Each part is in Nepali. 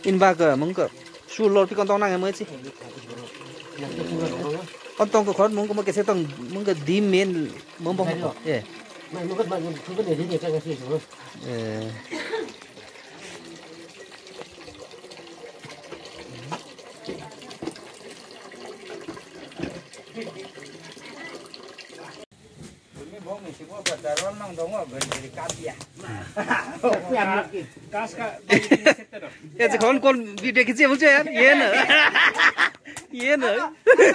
in ba cái mong cái su lột cái con tông này mới chứ con tông cái con mong cái sẽ tông mong cái dim men mong bông yeah mày muốn bạn không có để gì cho cái gì rồi ya chỉ con video cái gì không chơi yên nữa yên nữa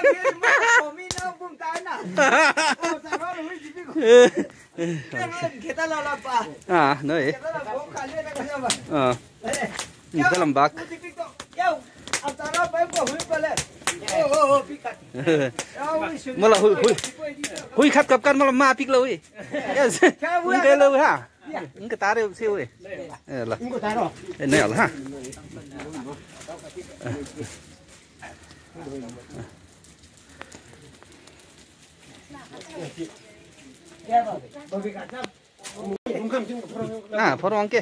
à nơi cái làm bạc mà là hui khát cặp căn mà là ma pik lâu ấy cái lâu ha cái tá đều siêu ấy là này là ha à phó rong kia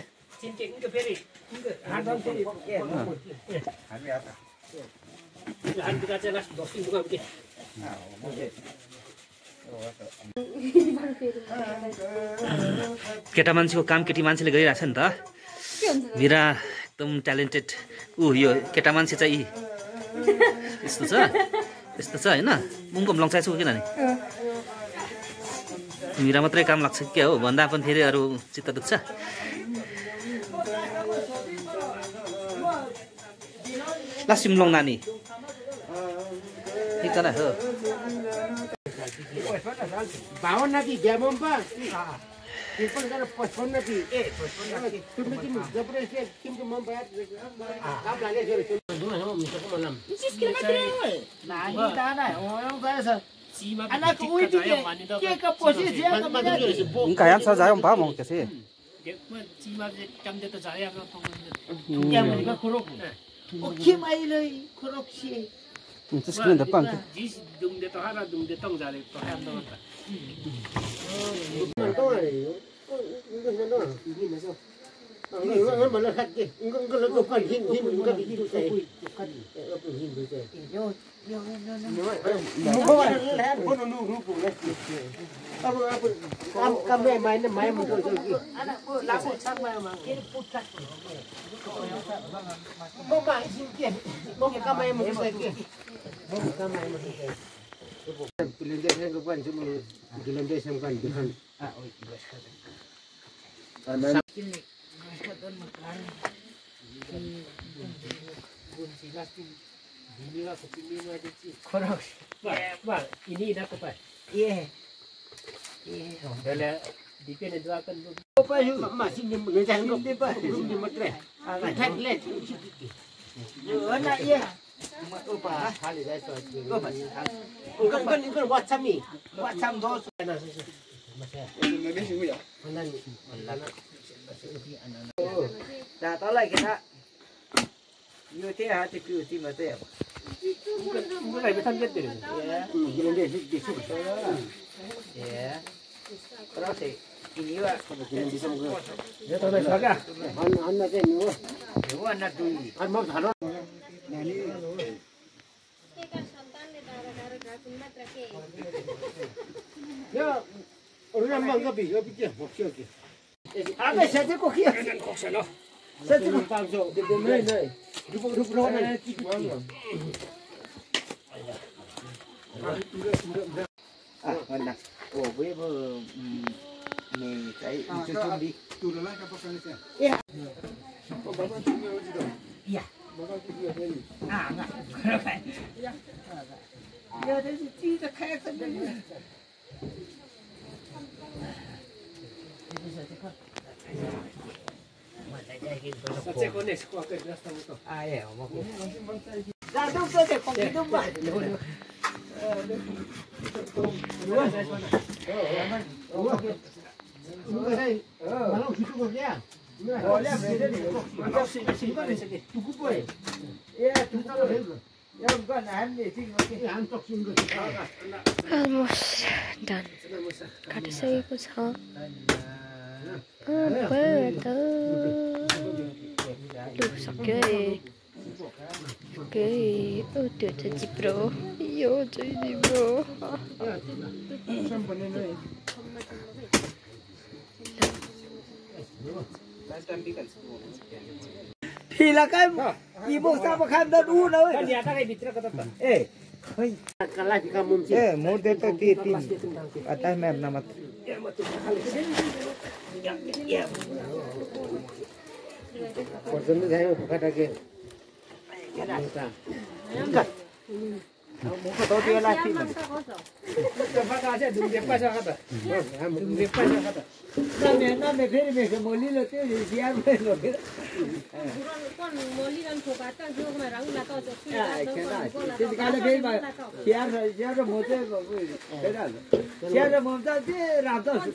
केटा मान्छेको काम केटी मान्छेले गरिरहेछ नि त मीरा एकदम ट्यालेन्टेड यो केटा मान्छे चाहिँ यस्तो छ हैन मुङकम लङ्चाइ छु किनभने मीरा मात्रै काम लाग्छ के हो भन्दा पनि फेरि अरू चित्त दुख्छ ला सिमलङ नानी ठीक छ हो बावन नाति ब्याबम पा तिरपन गरेर 55 नाति ए 55 नाति तुमले तिमी जबरे से तिम्रो मम बात काम लागे छ दुना हम मिसको मलम 20 किलोमिटर नानी दाना ओयम गएछ सीमा अनाको उही के का पोसी जे का 应该让车载用把忙就是 सीमा जे कम दे त जाय अब क्या भनेको खुरो ओ के माइले खुरो छे त्यसको नि त पान्छ जिस दुङदे त हारा दुङदे तङ जाले त काम त ini dah apa? Iya. Dah dipilih dua kan. Apa yang masih mengejar kau apa? Di matre. Tak leh. Anak iya. Apa? Hal ini saya apa? Kan WhatsApp ni. WhatsApp tu. Ini semua ya. Mana ni? Dah tahu lah kita. Yo teh hati tu ti mate. Mulai betul betul. Ya. Gila di situ. Ya. Terus ini wa. Ya tahu dah saga. Anak je ni. Yo anak tu. An mau thalo. Nani. Ya. Orang bangga bi je. Okey. Apa saja kau kia? Kau sana. Saja kau pangso. Dia Rup mana? Mana? Oh, boleh ni saya cucuk di. Tu lah apa kan ni? Ya. Oh, bapa tu ni orang tu. Ya. Bapa tu dia ni. Enggak. Ya. Ya, dia tidak kaya kan ni. Saya konek sekolah ke kelas tahu tu. Ya, mau. Dah tu saya konek tu bah. Dua saya mana? Oh, okey. Saya malam situ kau dia. Boleh beda ni. Malam situ kan ni. Tuku boy. Ya, tuku boy. Ya, bukan ni sih. Okey. Antok sungguh. Almost done. Kata saya pun sah. Apa tu? Tuh, sakit. Okay. Oh, tuh jadi bro. Yo, jadi bro. Pila kan ibu sama kan dan una we. Kan di atas kayak bicara kata. Kalah di kamu sih. Mau deto tin. Atas map nama. Ya. Person tu saya buka lagi. Enggak. Muka tahu dia lagi. Cepat aja dulu cepat kata. Dulu cepat kata. Name फिर में मोली लोते दिया में लोते con मोली रंग ठोकाता जो मैं रंग लाता तो तो काले फिर में यार मोते यार मोता दे रात तो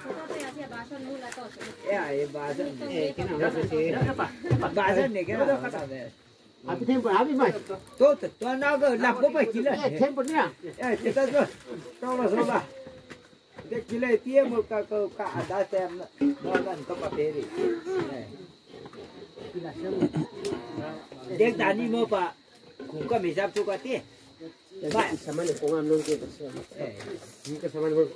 ये बासन नहीं क्या अभी टेम्पो अभी मैं तो ना को लाखों पे किलो टेम्पो नहीं कितना तो सोला देख किले तिये मुका को का आधा सेम नॉर्मल तो पतेरी देख दानी मो पा कुका मिसाब चुका ती बाय सामान कोंगाम लोन के इनका सामान को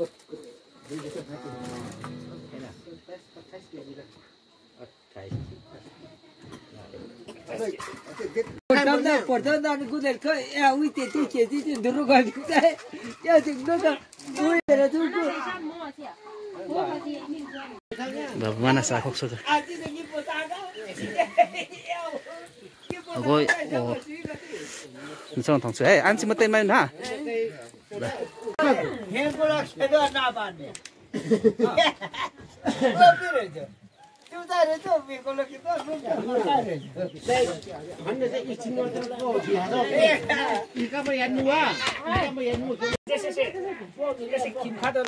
Portan dan gudel ko ya uite ti che ti duru ga dai ya ting no ka ui era tu ko Mana sa khok so. Ôi, sao thằng sữa ăn xin mất tên mày hả? Hen ko la se do na ban ne. chúng ta đến chỗ vì con lực cái tốt luôn cả đây hắn này sẽ ít chín ngon cho gì hả đâu đi các bạn ăn mua các bạn ăn mua sẽ vô thì sẽ kim khát đâu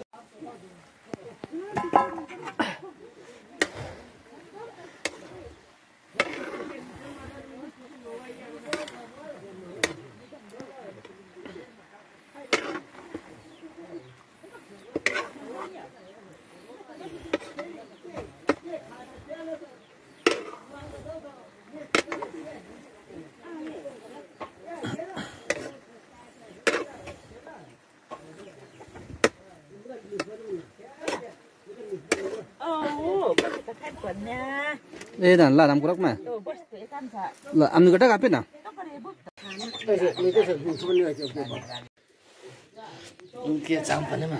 Đây là làm cục mà. Là ăn được cái đặc biệt nào? Kia chẳng phải mà.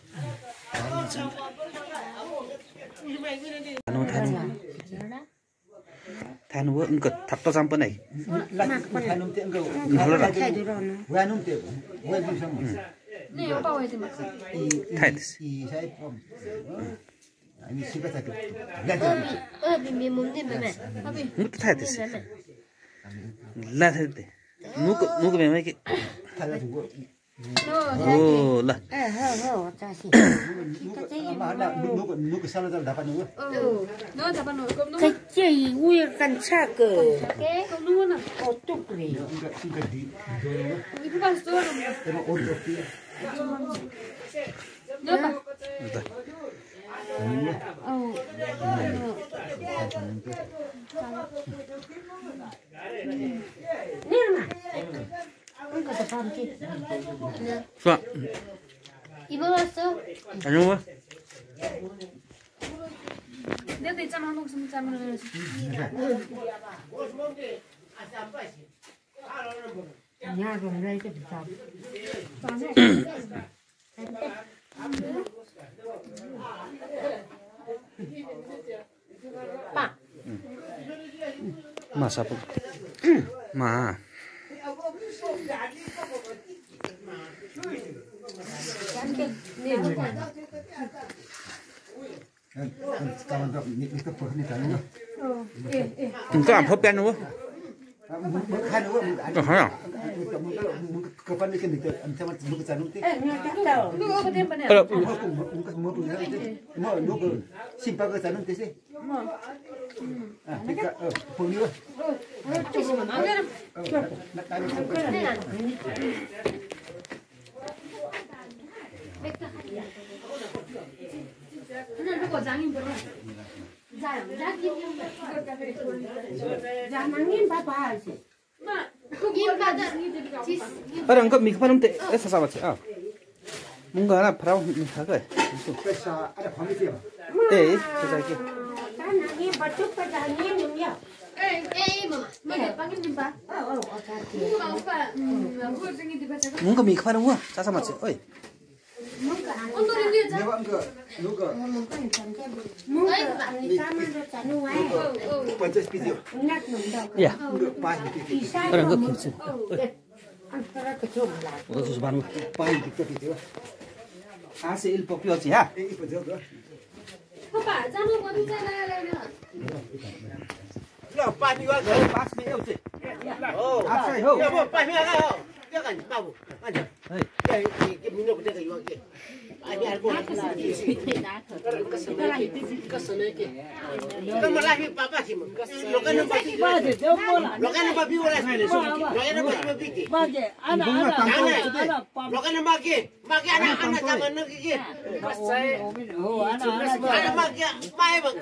Nó than nó cực thật to sang bên này. Thay 아니 집에 다 미미몸데 매매 못 타야지 라한테 누구 매매 이게 오라 에허허 자식 누구 살아서 나가는 거 nó 잡아 놓을 거 없는 그치 우유 간차고 cái không đúng không 어또 그래 이거 봤어 nó 좋아. 입어봤어? 안녕. 내가 있잖아 한국 좀 짜면 야 그럼 나 이제 비싸 빠 Masa apa? Ma. Có làm hộp đen đúng không? Có hả? kapan ikan itu ancaman bukan canum ti lu apa dia benar mau nuku simpang ke canum ti sih tiga puluh coba mana nak tanya 那如果咱用不了 Parang kok mik parang te esa sama sih. Ah. Mungkin ada perahu mik apa? Ada komisi ya? Susah lagi. Mungkin mik parang gua, sama sih. Oi. Ya. Orang kok kecil. Oh, susah banget. Hasil populasi ya. Papa, jangan buat itu sana. Ya, pas ni gua pas ni eu sih. Oh, asai ho. Ya, pas ni agak ho. Dia kan tahu. Aja. Hei. Ya, ini minum kita ke yuak ke. Ini alkohol. Kamu lagi papa sih, lo kan nampak sih. Lo kan nampak biu lah. Lo kan nampak biu. Bagi anak. Lo kan nampak ke? Maki anak-anak zaman nak ke? Anak maki, mai bang.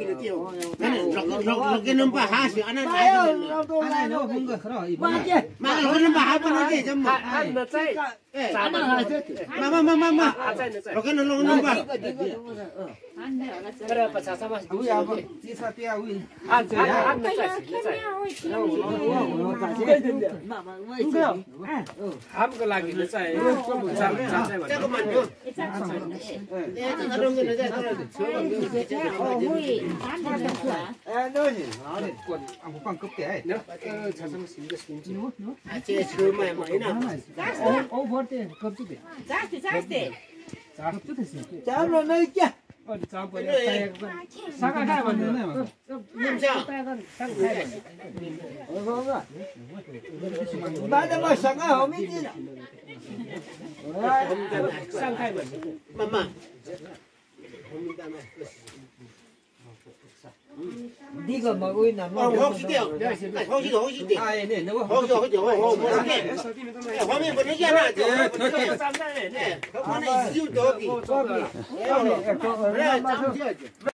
Lo kan nampak hasil anak. Anak no bunga kero. Maki lo kan nampak apa nanti jam. Mama. Lo kan nampak. Berapa sama? Awi apa? Sisa tia awi. Hamko lagi na saya. Mama. Diga mag-uwi na. Hok si Teo. Hok si Teo. Ai ne, no. Hok si Teo. Hok mi bani jana. Hok mi is you doggy.